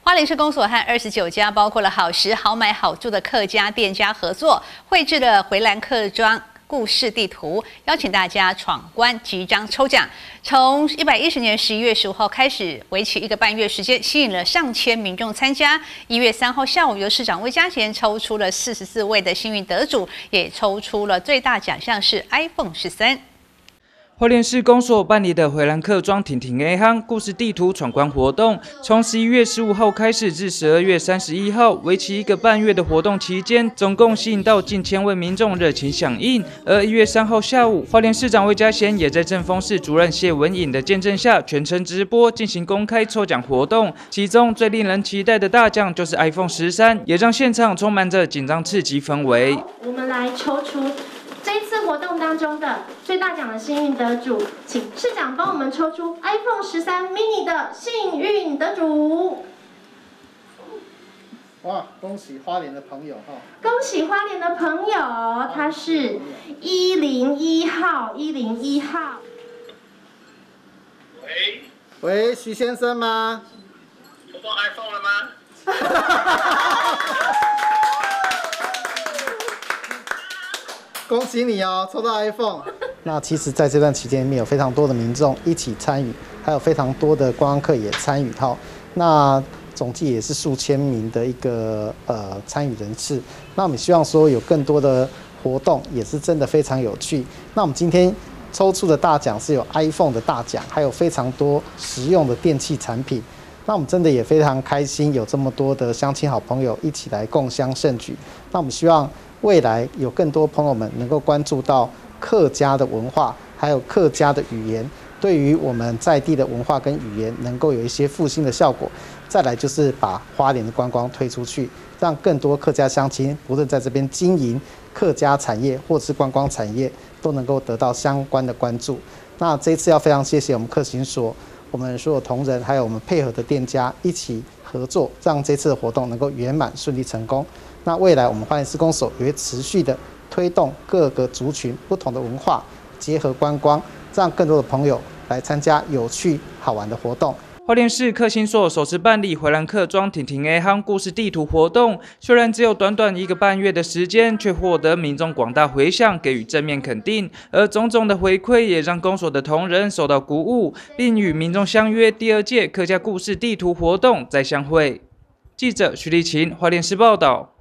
花莲市公所和29家包括了好食、好买、好住的客家店家合作，绘制了回蓝客庄故事地图，邀请大家闯关集章抽奖。从110年11月15号开始，为期1个半月时间，吸引了上千民众参加。1月3号下午，由市长魏家贤抽出了44位的幸运得主，也抽出了最大奖项是 iPhone 13。 花莲市公所办理的回蓝客庄婷婷 A 夯故事地图闯关活动，从11月15号开始至12月31号，为期1个半月的活动期间，总共吸引到近1000位民众热情响应。而1月3号下午，花莲市长魏家贤也在正丰市主任谢文颖的见证下，全程直播进行公开抽奖活动。其中最令人期待的大奖就是 iPhone 13，也让现场充满着紧张刺激氛围。 我们来抽出这一次活动当中的最大奖的幸运得主，请市长帮我们抽出 iPhone 13 mini 的幸运得主。 哇，恭喜花莲的朋友哈！ 恭喜花莲的朋友，他是101号，101号。 喂，徐先生吗？ 抽到 iPhone 了吗？ 恭喜你哦，抽到 iPhone。那其实，在这段期间里面，有非常多的民众一起参与，还有非常多的观光客也参与到。那总计也是数千名的一个参与人次。那我们希望说有更多的活动，也是真的非常有趣。那我们今天抽出的大奖是有 iPhone 的大奖，还有非常多实用的电器产品。那我们真的也非常开心，有这么多的乡亲好朋友一起来共襄盛举。那我们希望未来有更多朋友们能够关注到客家的文化，还有客家的语言，对于我们在地的文化跟语言能够有一些复兴的效果。再来就是把花莲的观光推出去，让更多客家乡亲不论在这边经营客家产业或是观光产业，都能够得到相关的关注。那这一次要非常谢谢我们客行所，我们所有同仁，还有我们配合的店家一起合作，让这次的活动能够圆满顺利成功。那未来我们花莲市公所也会持续的推动各个族群不同的文化结合观光，让更多的朋友来参加有趣好玩的活动。 花莲市客行所首次办理回蓝客庄婷婷 A 夯故事地图活动，虽然只有短短1个半月的时间，却获得民众广大回响，给予正面肯定。而种种的回馈也让公所的同仁受到鼓舞，并与民众相约第2届客家故事地图活动再相会。记者徐立琴，花莲市报道。